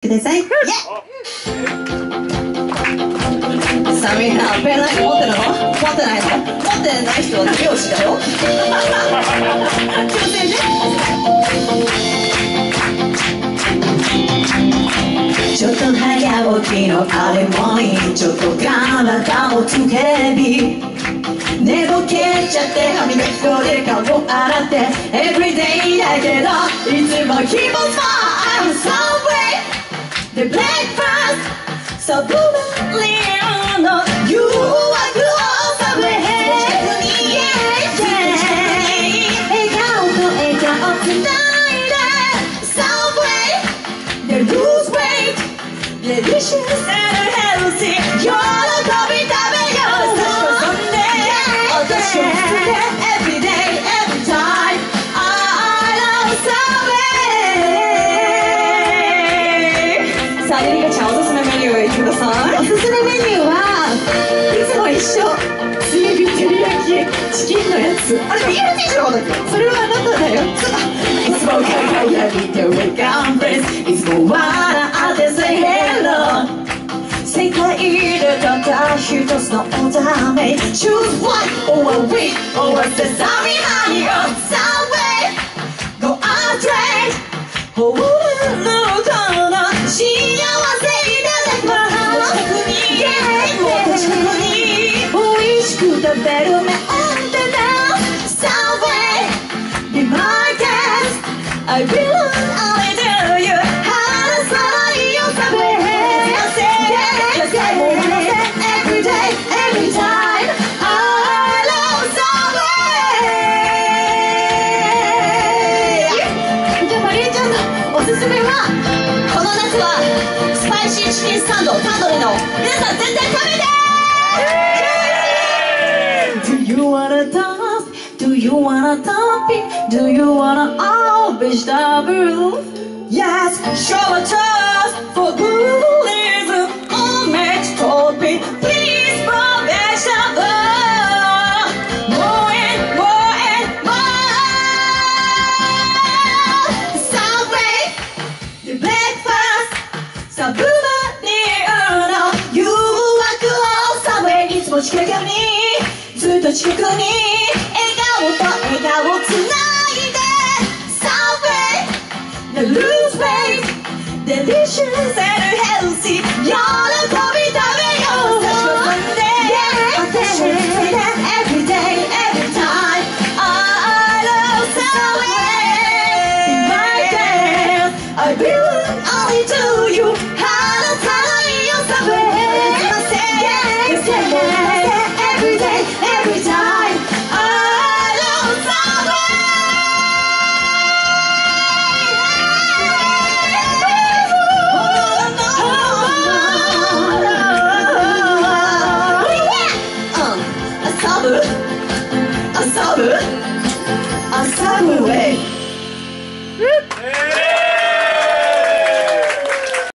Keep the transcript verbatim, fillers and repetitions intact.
ださい。さあみんなペンライト持ってるの？持ってないの？持ってない人は美容師だよ。気をつけて。ちょっと早起きのあれもいい。ちょっと体をつけび寝ぼけちゃって歯磨き粉で顔を洗って Everyday だけどいつも気分は I'm sorry The breakfast So bluely on You are close away 笑顔と笑顔つないで Subway They lose weight Delicious and healthy 喜び食べよう Every day, every time I love Subway さあ、ゆりかちゃんおすすめメニュー言ってください。おすすめメニューはいつも一緒炭火照り焼きチキンのやつあれビールティーじゃなかったっけそれはあなただよいつも輝いて Welcome place いつも笑って Say hello世界でたった一つのおため Choose one or a week or a sesame honey or Subway Go on straight ほらのこの幸せいただきます近くにもっと近くに美味しく食べるメンテナ Subway Be my guest I belong only to you 離さないよ Subway Every day, every time I love Subway じゃあマリエちゃんのおすすめはこの夏はスパイシーチキンサンドタンドリの皆さん絶対食べて Do you wanna toss? Do you wanna topping? Do you wanna all vegetable? Yes, show a toss for good reason all mixed topping Please for vegetable More and more and more Subway The breakfast Subway no You are close Subway いつも近くにずっと近くに笑顔と笑顔つないで Subway The lose weight Delicious and healthy 喜び食べよう Every day, every time I love Subway Be my guest I belong only to you